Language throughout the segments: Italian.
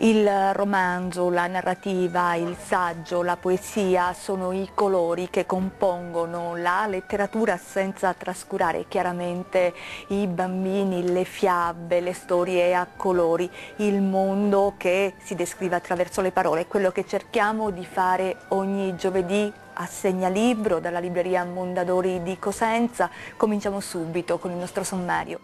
Il romanzo, la narrativa, il saggio, la poesia sono i colori che compongono la letteratura senza trascurare chiaramente i bambini, le fiabe, le storie a colori, il mondo che si descrive attraverso le parole, quello che cerchiamo di fare ogni giovedì a Segnalibro dalla libreria Mondadori di Cosenza. Cominciamo subito con il nostro sommario.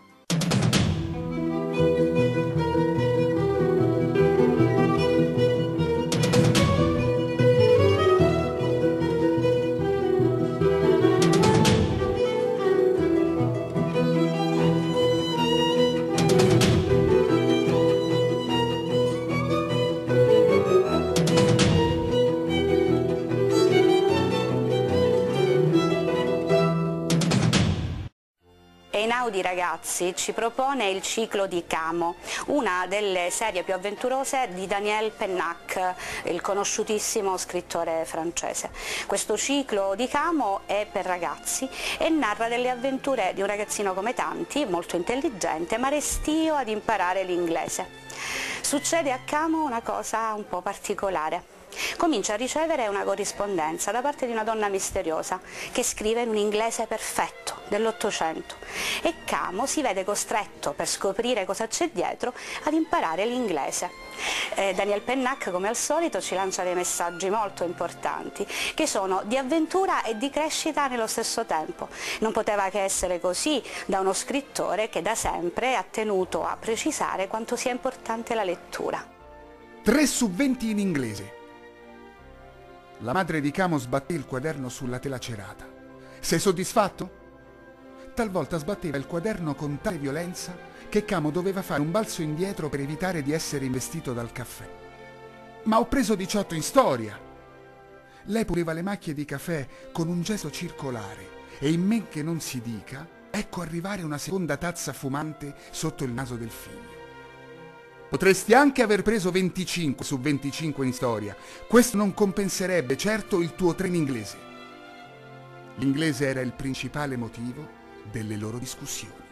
Einaudi ragazzi ci propone il ciclo di Camo, una delle serie più avventurose di Daniel Pennac, il conosciutissimo scrittore francese. Questo ciclo di Camo è per ragazzi e narra delle avventure di un ragazzino come tanti, molto intelligente ma restio ad imparare l'inglese. Succede a Camo una cosa un po' particolare. Comincia a ricevere una corrispondenza da parte di una donna misteriosa che scrive in un inglese perfetto dell'Ottocento e Camo si vede costretto, per scoprire cosa c'è dietro, ad imparare l'inglese. Daniel Pennac, come al solito, ci lancia dei messaggi molto importanti che sono di avventura e di crescita nello stesso tempo. Non poteva che essere così da uno scrittore che da sempre ha tenuto a precisare quanto sia importante la lettura. 3 su 20 in inglese. La madre di Camo sbatté il quaderno sulla tela cerata. Sei soddisfatto? Talvolta sbatteva il quaderno con tale violenza che Camo doveva fare un balzo indietro per evitare di essere investito dal caffè. Ma ho preso 18 in storia! Lei puleva le macchie di caffè con un gesto circolare e in men che non si dica, ecco arrivare una seconda tazza fumante sotto il naso del figlio. Potresti anche aver preso 25 su 25 in storia. Questo non compenserebbe certo il tuo 3 in inglese. L'inglese era il principale motivo delle loro discussioni.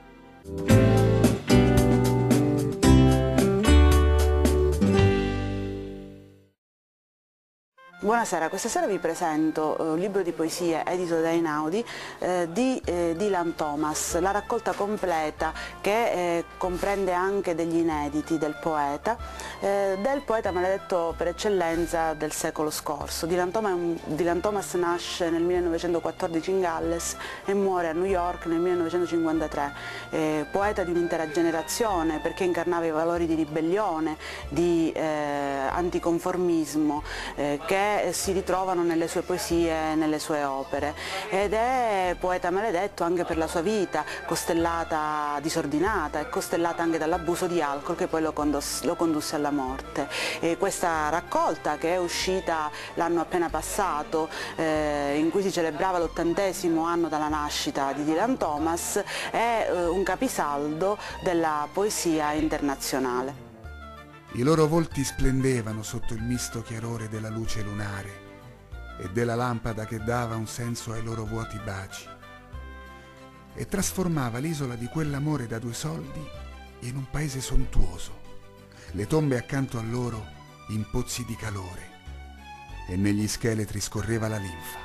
Buonasera, questa sera vi presento un libro di poesie edito da Einaudi di Dylan Thomas, la raccolta completa che comprende anche degli inediti del poeta maledetto per eccellenza del secolo scorso. Dylan Thomas nasce nel 1914 in Galles e muore a New York nel 1953, poeta di un'intera generazione perché incarnava i valori di ribellione, di anticonformismo che si ritrovano nelle sue poesie, nelle sue opere, ed è poeta maledetto anche per la sua vita costellata, disordinata e costellata anche dall'abuso di alcol che poi lo condusse alla morte. E questa raccolta, che è uscita l'anno appena passato, in cui si celebrava l'80° anno dalla nascita di Dylan Thomas, è un capisaldo della poesia internazionale. I loro volti splendevano sotto il misto chiarore della luce lunare e della lampada che dava un senso ai loro vuoti baci e trasformava l'isola di quell'amore da 2 soldi in un paese sontuoso, le tombe accanto a loro in pozzi di calore e negli scheletri scorreva la linfa.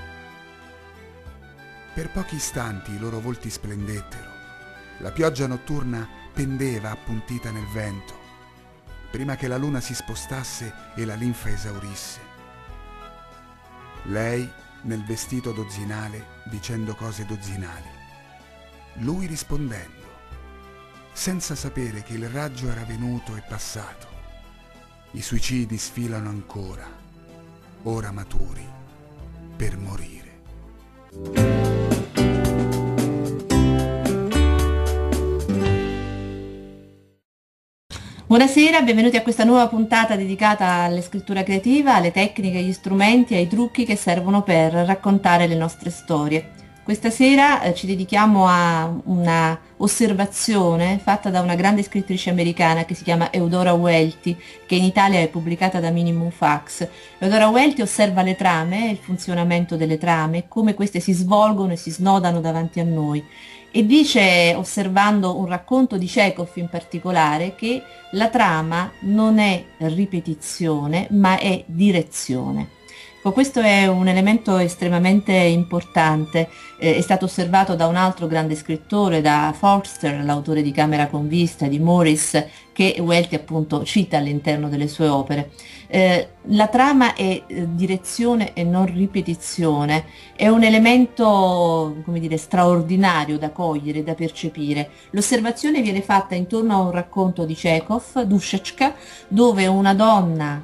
Per pochi istanti i loro volti splendettero, la pioggia notturna pendeva appuntita nel vento prima che la luna si spostasse e la linfa esaurisse. Lei nel vestito dozzinale dicendo cose dozzinali, lui rispondendo, senza sapere che il raggio era venuto e passato. I suicidi sfilano ancora, ora maturi, per morire. Buonasera, benvenuti a questa nuova puntata dedicata alla scrittura creativa, alle tecniche, agli strumenti, ai trucchi che servono per raccontare le nostre storie. Questa sera ci dedichiamo a una osservazione fatta da una grande scrittrice americana che si chiama Eudora Welty, che in Italia è pubblicata da Minimum Fax. Eudora Welty osserva le trame, il funzionamento delle trame, come queste si svolgono e si snodano davanti a noi. e dice, osservando un racconto di Chekhov in particolare, che la trama non è ripetizione ma è direzione. Questo è un elemento estremamente importante, è stato osservato da un altro grande scrittore, da Forster, l'autore di Camera con vista, di Morris, che Welty appunto cita all'interno delle sue opere. La trama è direzione e non ripetizione, è un elemento, come dire, straordinario da cogliere, da percepire. L'osservazione viene fatta intorno a un racconto di Chekhov, Dushechka, dove una donna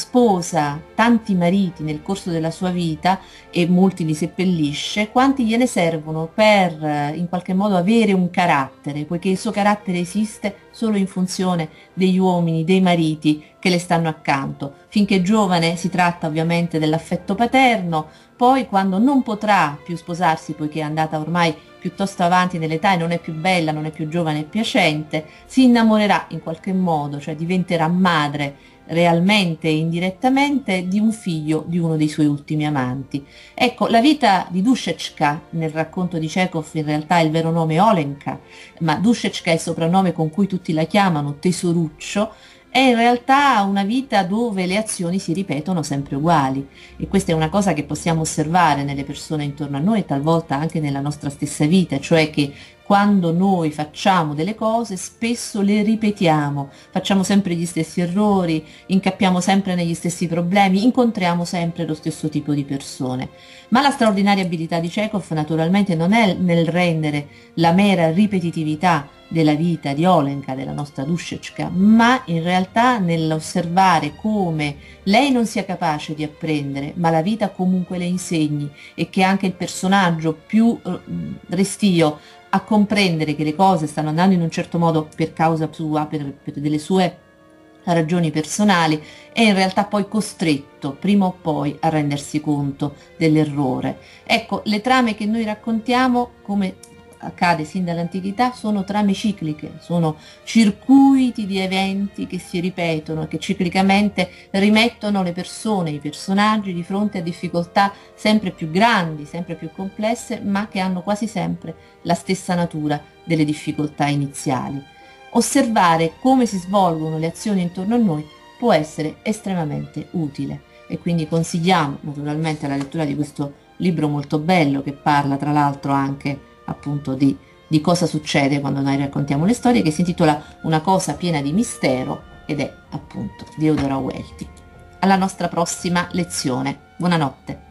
sposa tanti mariti nel corso della sua vita e molti li seppellisce, quanti gliene servono per in qualche modo avere un carattere, poiché il suo carattere esiste solo in funzione degli uomini, dei mariti che le stanno accanto. Finché giovane si tratta ovviamente dell'affetto paterno, poi quando non potrà più sposarsi poiché è andata ormai piuttosto avanti nell'età e non è più bella, non è più giovane e piacente, si innamorerà in qualche modo, cioè diventerà madre realmente e indirettamente di un figlio di uno dei suoi ultimi amanti. Ecco, la vita di Dushechka, nel racconto di Chekhov in realtà il vero nome è Olenka, ma Dushechka è il soprannome con cui tutti la chiamano, tesoruccio, è in realtà una vita dove le azioni si ripetono sempre uguali, e questa è una cosa che possiamo osservare nelle persone intorno a noi e talvolta anche nella nostra stessa vita, cioè che quando noi facciamo delle cose spesso le ripetiamo, facciamo sempre gli stessi errori, incappiamo sempre negli stessi problemi, incontriamo sempre lo stesso tipo di persone. Ma la straordinaria abilità di Chekhov naturalmente non è nel rendere la mera ripetitività della vita di Olenka, della nostra Dushechka, ma in realtà nell'osservare come lei non sia capace di apprendere, ma la vita comunque le insegni, e che anche il personaggio più restio a comprendere che le cose stanno andando in un certo modo per causa sua, per delle sue ragioni personali, è in realtà poi costretto prima o poi a rendersi conto dell'errore. Ecco, le trame che noi raccontiamo, come accade sin dall'antichità, sono trame cicliche, sono circuiti di eventi che si ripetono e che ciclicamente rimettono le persone, i personaggi di fronte a difficoltà sempre più grandi, sempre più complesse, ma che hanno quasi sempre la stessa natura delle difficoltà iniziali. Osservare come si svolgono le azioni intorno a noi può essere estremamente utile, e quindi consigliamo naturalmente la lettura di questo libro molto bello, che parla tra l'altro anche appunto di cosa succede quando noi raccontiamo le storie, che si intitola Una cosa piena di mistero, ed è appunto di Eudora Welty. Alla nostra prossima lezione. Buonanotte.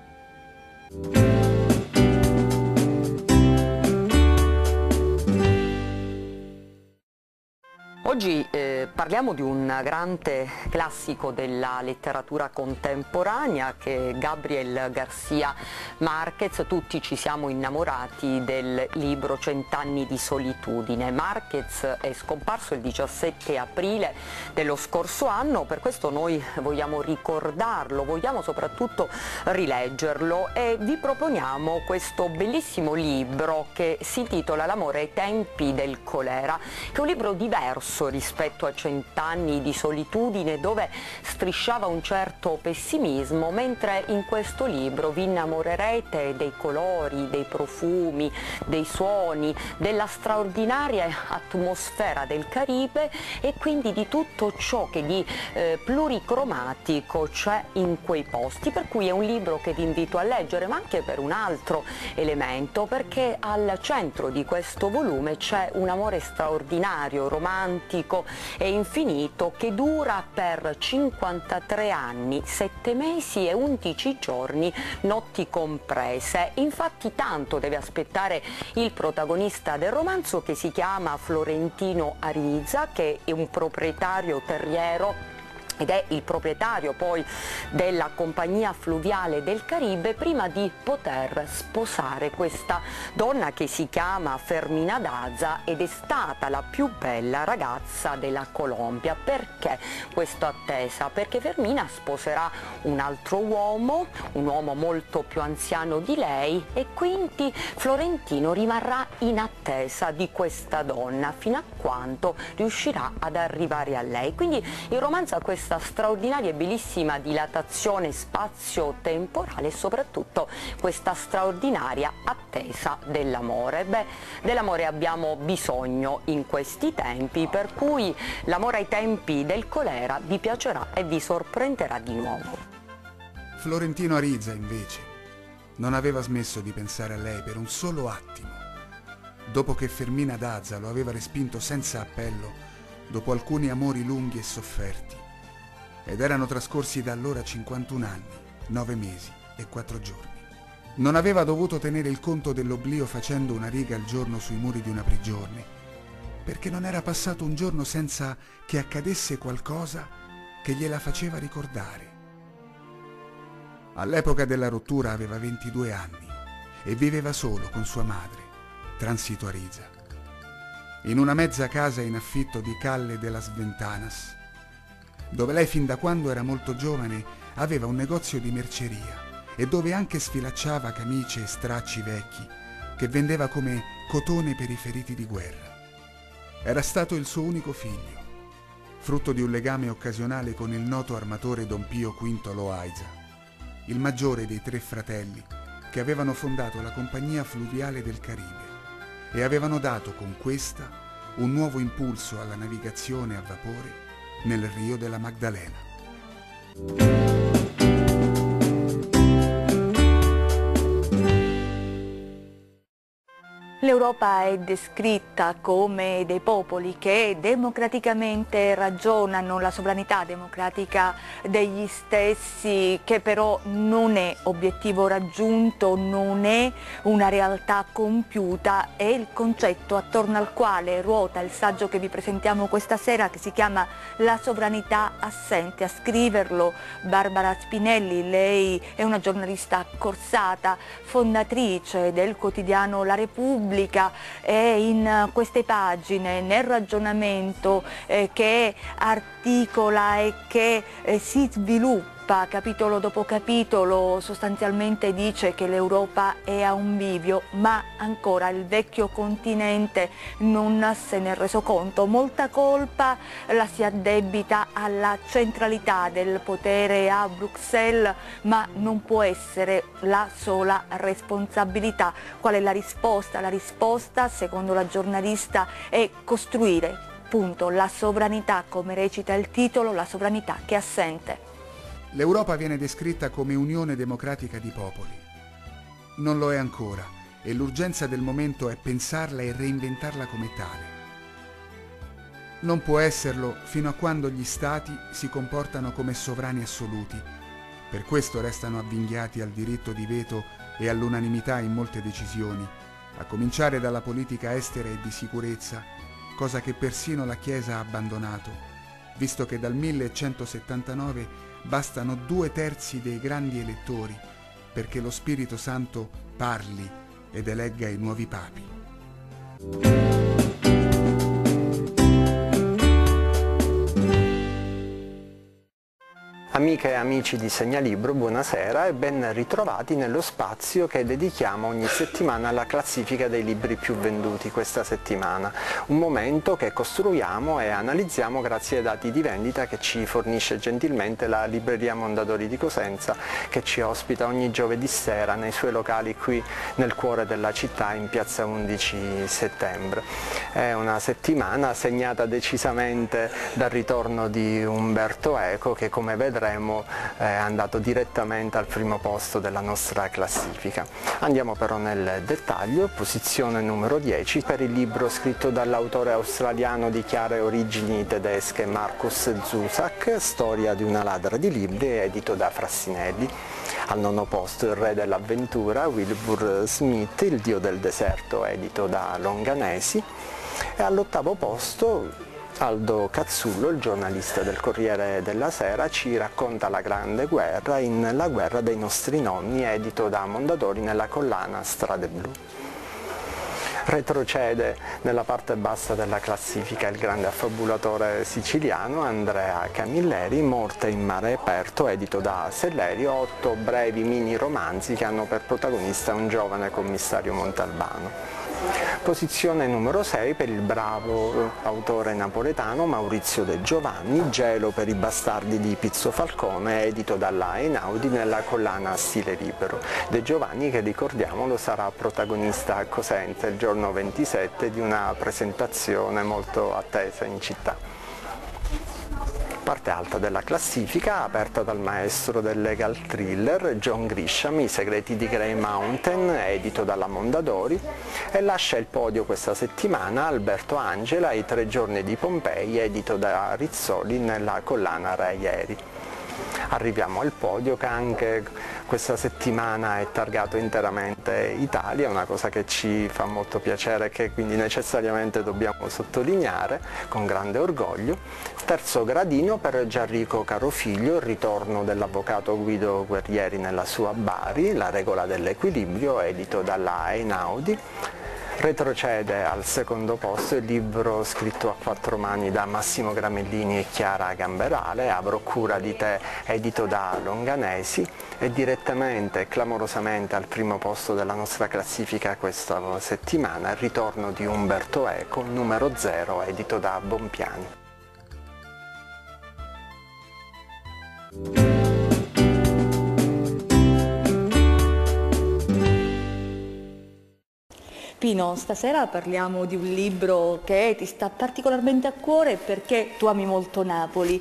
Oggi parliamo di un grande classico della letteratura contemporanea, che è Gabriel García Márquez. Tutti ci siamo innamorati del libro Cent'anni di solitudine. Márquez è scomparso il 17 aprile dello scorso anno, per questo noi vogliamo ricordarlo, vogliamo soprattutto rileggerlo, e vi proponiamo questo bellissimo libro che si intitola L'amore ai tempi del colera, che è un libro diverso rispetto a Cent'anni di solitudine, dove strisciava un certo pessimismo, mentre in questo libro vi innamorerete dei colori, dei profumi, dei suoni, della straordinaria atmosfera del Caribe, e quindi di tutto ciò che di pluricromatico c'è in quei posti, per cui è un libro che vi invito a leggere, ma anche per un altro elemento, perché al centro di questo volume c'è un amore straordinario, romantico e infinito, che dura per 53 anni, 7 mesi e 11 giorni, notti comprese. Infatti tanto deve aspettare il protagonista del romanzo, che si chiama Florentino Ariza, che è un proprietario terriero ed è il proprietario poi della compagnia fluviale del Caribe, prima di poter sposare questa donna che si chiama Fermina Daza, ed è stata la più bella ragazza della Colombia. Perché questa attesa? Perché Fermina sposerà un altro uomo, un uomo molto più anziano di lei, e quindi Florentino rimarrà in attesa di questa donna fino a quando riuscirà ad arrivare a lei. Quindi il romanzo ha questa questa straordinaria e bellissima dilatazione spazio-temporale e soprattutto questa straordinaria attesa dell'amore. Beh, dell'amore abbiamo bisogno in questi tempi, per cui l'amore ai tempi del colera vi piacerà e vi sorprenderà di nuovo. Florentino Arizza, invece, non aveva smesso di pensare a lei per un solo attimo. Dopo che Fermina Daza lo aveva respinto senza appello, dopo alcuni amori lunghi e sofferti, ed erano trascorsi da allora 51 anni, 9 mesi e 4 giorni. Non aveva dovuto tenere il conto dell'oblio facendo una riga al giorno sui muri di una prigione, perché non era passato un giorno senza che accadesse qualcosa che gliela faceva ricordare. All'epoca della rottura aveva 22 anni e viveva solo con sua madre, Transito Arizza, in una mezza casa in affitto di Calle de las Ventanas, dove lei fin da quando era molto giovane aveva un negozio di merceria e dove anche sfilacciava camicie e stracci vecchi che vendeva come cotone per i feriti di guerra. Era stato il suo unico figlio, frutto di un legame occasionale con il noto armatore Don Pio V Loaiza, il maggiore dei 3 fratelli che avevano fondato la Compagnia Fluviale del Caribe e avevano dato con questa un nuovo impulso alla navigazione a vapore nel Rio della Magdalena. L'Europa è descritta come dei popoli che democraticamente ragionano la sovranità democratica degli stessi, che però non è obiettivo raggiunto, non è una realtà compiuta. È il concetto attorno al quale ruota il saggio che vi presentiamo questa sera, che si chiama La sovranità assente. A scriverlo Barbara Spinelli. Lei è una giornalista corsata, fondatrice del quotidiano La Repubblica, e in queste pagine, nel ragionamento che articola e che si sviluppa capitolo dopo capitolo, sostanzialmente dice che l'Europa è a un bivio, ma ancora il vecchio continente non se ne è reso conto. Molta colpa la si addebita alla centralità del potere a Bruxelles, ma non può essere la sola responsabilità. Qual è la risposta? La risposta, secondo la giornalista, è costruire, punto, la sovranità, come recita il titolo, la sovranità che è assente. L'Europa viene descritta come unione democratica di popoli. Non lo è ancora e l'urgenza del momento è pensarla e reinventarla come tale. Non può esserlo fino a quando gli Stati si comportano come sovrani assoluti. Per questo restano avvinghiati al diritto di veto e all'unanimità in molte decisioni, a cominciare dalla politica estera e di sicurezza, cosa che persino la Chiesa ha abbandonato, visto che dal 1179 bastano 2/3 dei grandi elettori perché lo Spirito Santo parli ed elegga i nuovi papi. Amiche e amici di Segnalibro, buonasera e ben ritrovati nello spazio che dedichiamo ogni settimana alla classifica dei libri più venduti questa settimana. Un momento che costruiamo e analizziamo grazie ai dati di vendita che ci fornisce gentilmente la Libreria Mondadori di Cosenza, che ci ospita ogni giovedì sera nei suoi locali qui nel cuore della città in piazza 11 settembre. È una settimana segnata decisamente dal ritorno di Umberto Eco, che come vedremo è andato direttamente al primo posto della nostra classifica. Andiamo però nel dettaglio. Posizione numero 10 per il libro scritto dall'autore australiano di chiare origini tedesche Markus Zusak, Storia di una ladra di libri, edito da Frassinelli. Al 9° posto Il re dell'avventura, Wilbur Smith, Il dio del deserto, edito da Longanesi. E all'8° posto Aldo Cazzullo, il giornalista del Corriere della Sera, ci racconta la Grande Guerra in La guerra dei nostri nonni, edito da Mondadori nella collana Strade Blu. Retrocede nella parte bassa della classifica il grande affabulatore siciliano Andrea Camilleri, Morte in mare aperto, edito da Sellerio, 8 brevi mini romanzi che hanno per protagonista un giovane commissario Montalbano. Posizione numero 6 per il bravo autore napoletano Maurizio De Giovanni, Gelo per i bastardi di Pizzo Falcone, edito dalla Einaudi nella collana Stile Libero. De Giovanni, che ricordiamolo sarà protagonista a Cosenza il giorno 27 di una presentazione molto attesa in città. Parte alta della classifica, aperta dal maestro del legal thriller John Grisham, I segreti di Grey Mountain, edito dalla Mondadori, e lascia il podio questa settimana Alberto Angela, I 3 giorni di Pompei, edito da Rizzoli nella collana Raieri. Arriviamo al podio, che anche questa settimana è targato interamente Italia, una cosa che ci fa molto piacere e che quindi necessariamente dobbiamo sottolineare con grande orgoglio. Terzo gradino per Gianrico Carofiglio, il ritorno dell'avvocato Guido Guerrieri nella sua Bari, La regola dell'equilibrio, edito dalla Einaudi. Retrocede al secondo posto il libro scritto a 4 mani da Massimo Gramellini e Chiara Gamberale, Avrò cura di te, edito da Longanesi, e direttamente e clamorosamente al primo posto della nostra classifica questa settimana il ritorno di Umberto Eco, numero 0, edito da Bompiani. Pino, stasera parliamo di un libro che ti sta particolarmente a cuore perché tu ami molto Napoli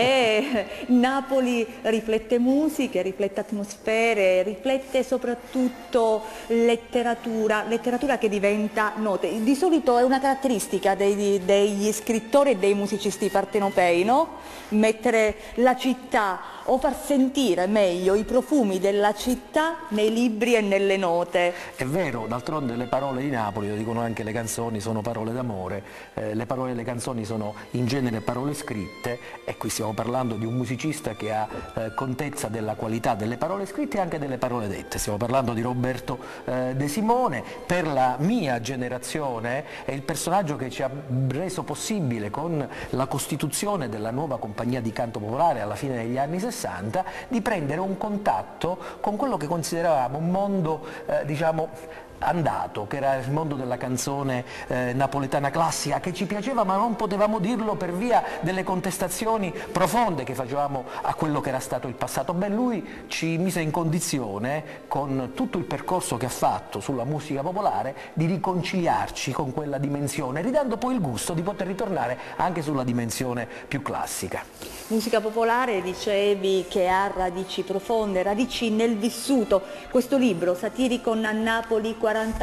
e Napoli riflette musiche, riflette atmosfere, riflette soprattutto letteratura che diventa nota. Di solito è una caratteristica degli scrittori e dei musicisti partenopei, no? Mettere la città o far sentire meglio i profumi della città nei libri e nelle note. È vero, d'altronde le parole di Napoli, lo dicono anche le canzoni, sono parole d'amore, le parole delle canzoni sono in genere parole scritte, e qui stiamo parlando di un musicista che ha contezza della qualità delle parole scritte e anche delle parole dette. Stiamo parlando di Roberto De Simone. Per la mia generazione è il personaggio che ci ha reso possibile, con la costituzione della nuova compagnia di canto popolare alla fine degli anni 60, di prendere un contatto con quello che consideravamo un mondo, diciamo, andato, che era il mondo della canzone napoletana classica, che ci piaceva ma non potevamo dirlo per via delle contestazioni profonde che facevamo a quello che era stato il passato. Beh, lui ci mise in condizione, con tutto il percorso che ha fatto sulla musica popolare, di riconciliarci con quella dimensione, ridando poi il gusto di poter ritornare anche sulla dimensione più classica. Musica popolare, dicevi, che ha radici profonde, radici nel vissuto. Questo libro satirico a Napoli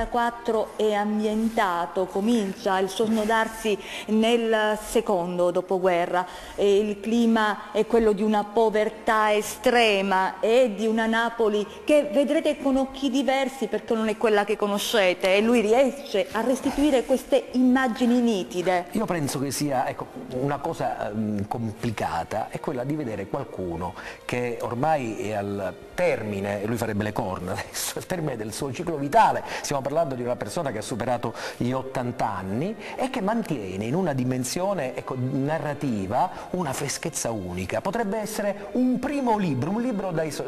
44 è ambientato, comincia il suo snodarsi nel secondo dopoguerra, e il clima è quello di una povertà estrema e di una Napoli che vedrete con occhi diversi perché non è quella che conoscete, e lui riesce a restituire queste immagini nitide. Io penso che sia, ecco, una cosa complicata è quella di vedere qualcuno che ormai è al termine, e lui farebbe le corna adesso, al termine del suo ciclo vitale. Stiamo parlando di una persona che ha superato gli 80 anni e che mantiene in una dimensione, ecco, narrativa una freschezza unica. Potrebbe essere un primo libro, un libro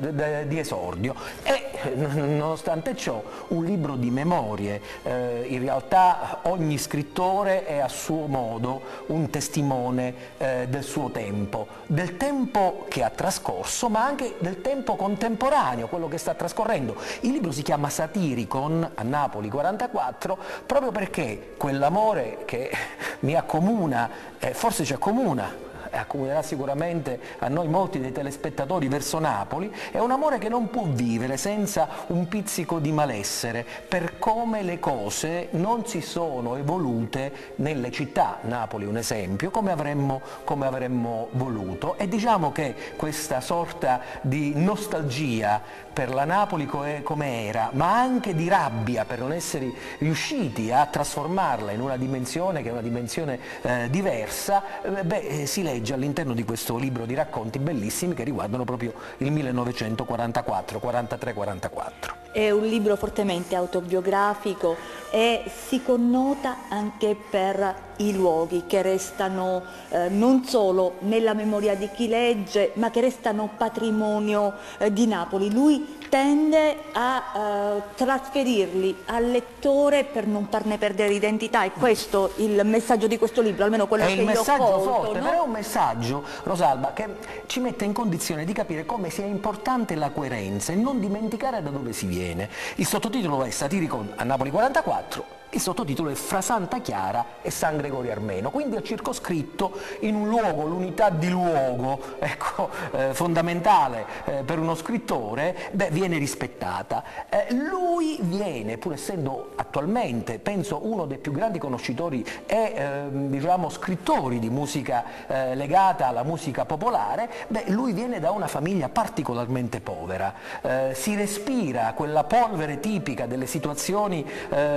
di esordio, e nonostante ciò un libro di memorie. In realtà ogni scrittore è a suo modo un testimone del suo tempo, del tempo che ha trascorso, ma anche del tempo contemporaneo, quello che sta trascorrendo. Il libro si chiama Satiricon a Napoli 44 proprio perché quell'amore che mi accomuna, forse ci accomuna, accomunerà sicuramente a noi molti dei telespettatori verso Napoli, è un amore che non può vivere senza un pizzico di malessere per come le cose non si sono evolute nelle città. Napoli è un esempio, come avremmo voluto, e diciamo che questa sorta di nostalgia per la Napoli come era, ma anche di rabbia per non essere riusciti a trasformarla in una dimensione che è una dimensione diversa, si legge all'interno di questo libro di racconti bellissimi che riguardano proprio il 1944, 43, 44. È un libro fortemente autobiografico e si connota anche per i luoghi che restano non solo nella memoria di chi legge, ma che restano patrimonio di Napoli. Lui lui tende a trasferirli al lettore per non farne perdere l'identità. È questo il messaggio di questo libro, almeno quello che io ho colto. È un messaggio forte, però è un messaggio, Rosalba, che ci mette in condizione di capire come sia importante la coerenza e non dimenticare da dove si viene. Il sottotitolo è Satiricon a Napoli 44. Il sottotitolo è Fra Santa Chiara e San Gregorio Armeno, quindi è circoscritto in un luogo, l'unità di luogo, ecco, fondamentale per uno scrittore, viene rispettata. Lui viene, pur essendo attualmente, penso, uno dei più grandi conoscitori e diciamo scrittori di musica legata alla musica popolare, lui viene da una famiglia particolarmente povera, si respira quella polvere tipica delle situazioni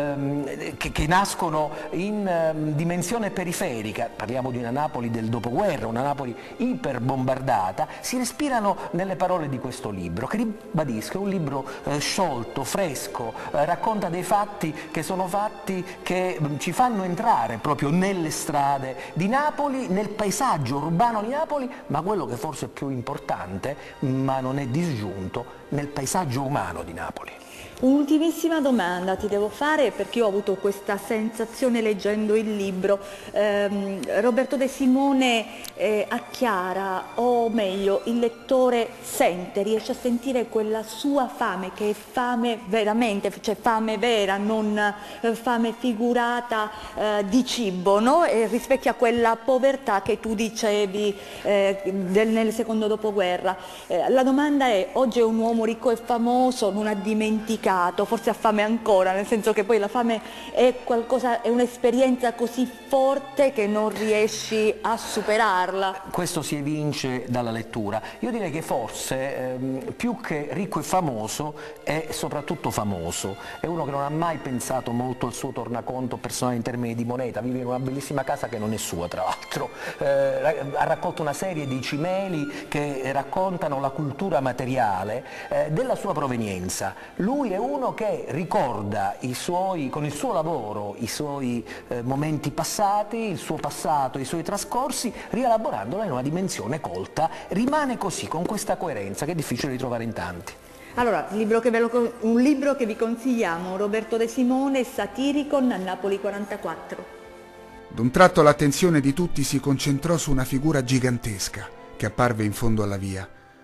che nascono in dimensione periferica, parliamo di una Napoli del dopoguerra, una Napoli iperbombardata, si respirano nelle parole di questo libro, che ribadisco è un libro sciolto, fresco, racconta dei fatti che sono fatti che ci fanno entrare proprio nelle strade di Napoli, nel paesaggio urbano di Napoli, ma quello che forse è più importante, ma non è disgiunto, nel paesaggio umano di Napoli. Un'ultimissima domanda ti devo fare, perché io ho avuto questa sensazione leggendo il libro. Roberto De Simone acchiara, o meglio il lettore riesce a sentire quella sua fame, che è fame veramente, cioè fame vera, non fame figurata di cibo, no? E rispecchia quella povertà che tu dicevi nel secondo dopoguerra. La domanda è: oggi è un uomo ricco e famoso, non ha dimenticato, forse ha fame ancora, nel senso che poi la fame è qualcosa, è un'esperienza così forte che non riesci a superarla. Questo si evince dalla lettura. Io direi che forse più che ricco e famoso è soprattutto famoso. È uno che non ha mai pensato molto al suo tornaconto personale in termini di moneta, vive in una bellissima casa che non è sua tra l'altro, ha raccolto una serie di cimeli che raccontano la cultura materiale della sua provenienza. Lui è uno che ricorda con il suo lavoro i suoi momenti passati, il suo passato, i suoi trascorsi, rielaborandola in una dimensione colta. Rimane così, con questa coerenza che è difficile ritrovare in tanti. Allora, un libro che vi consigliamo, Roberto De Simone, Satiricon a Napoli 44. D'un tratto l'attenzione di tutti si concentrò su una figura gigantesca che apparve in fondo alla via.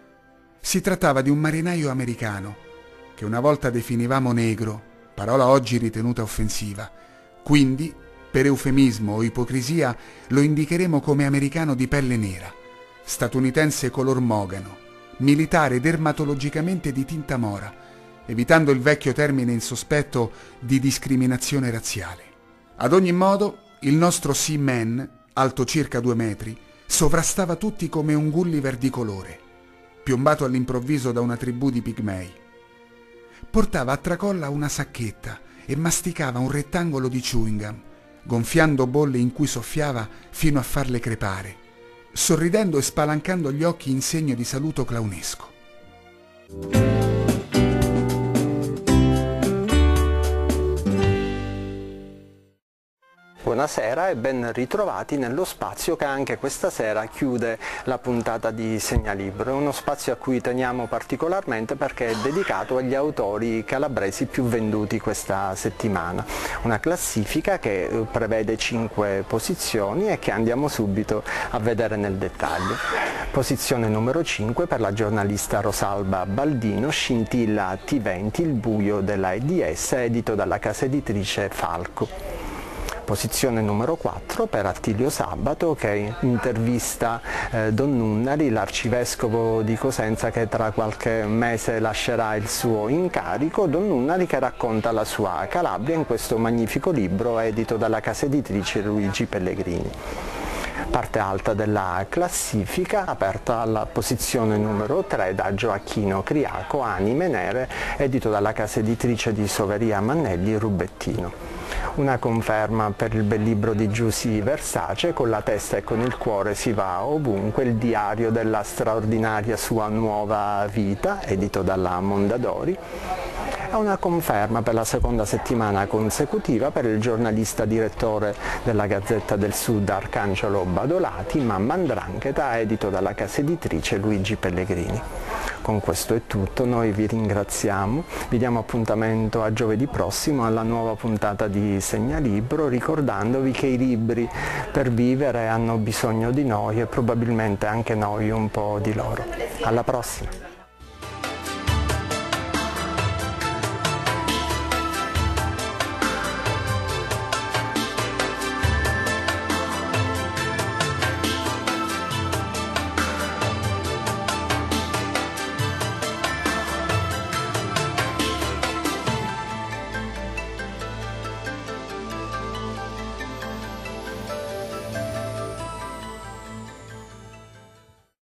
Si trattava di un marinaio americano, che una volta definivamo negro, parola oggi ritenuta offensiva. Quindi, per eufemismo o ipocrisia, lo indicheremo come americano di pelle nera, statunitense color mogano, militare dermatologicamente di tinta mora, evitando il vecchio termine insospetto di discriminazione razziale. Ad ogni modo, il nostro Seaman, alto circa 2 metri, sovrastava tutti come un Gulliver di colore, piombato all'improvviso da una tribù di pigmei. Portava a tracolla una sacchetta e masticava un rettangolo di chewing gum, gonfiando bolle in cui soffiava fino a farle crepare, sorridendo e spalancando gli occhi in segno di saluto clownesco. Buonasera e ben ritrovati nello spazio che anche questa sera chiude la puntata di Segnalibro. È uno spazio a cui teniamo particolarmente perché è dedicato agli autori calabresi più venduti questa settimana. Una classifica che prevede 5 posizioni e che andiamo subito a vedere nel dettaglio. Posizione numero 5 per la giornalista Rosalba Baldino, Scintilla T20, Il buio dell'AIDS, edito dalla casa editrice Falco. Posizione numero 4 per Attilio Sabato, che intervista Don Nunnari, l'arcivescovo di Cosenza che tra qualche mese lascerà il suo incarico. Don Nunnari che racconta la sua Calabria in questo magnifico libro edito dalla casa editrice Luigi Pellegrini. Parte alta della classifica, aperta alla posizione numero 3 da Gioacchino Criaco, Anime Nere, edito dalla casa editrice di Soveria Mannelli Rubettino. Una conferma per il bel libro di Giusy Versace, Con la testa e con il cuore si va ovunque, il diario della straordinaria sua nuova vita, edito dalla Mondadori. È una conferma per la seconda settimana consecutiva per il giornalista direttore della Gazzetta del Sud Arcangelo Badolati, Mamma 'Ndrangheta, edito dalla casa editrice Luigi Pellegrini. con questo è tutto, noi vi ringraziamo, vi diamo appuntamento a giovedì prossimo alla nuova puntata di Segnalibro, ricordandovi che i libri per vivere hanno bisogno di noi e probabilmente anche noi un po' di loro. Alla prossima!